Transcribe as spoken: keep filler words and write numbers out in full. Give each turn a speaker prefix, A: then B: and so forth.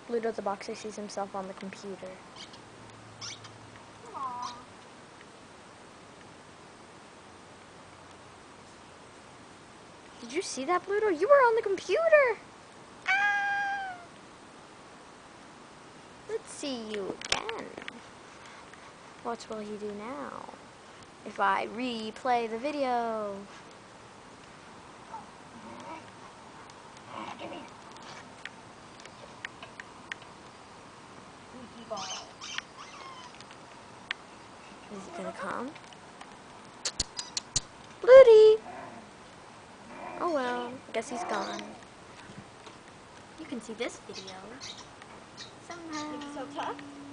A: Pluto the boxer sees himself on the computer.
B: Aww.
A: Did you see that, Pluto? You were on the computer! Ah! Let's see you again. What will he do now? If I replay the video.
B: Give me. Squeaky ball.
A: Is he gonna come? Bluty! Oh well, I guess he's gone.
C: You can see this video somehow.
B: It's so tough.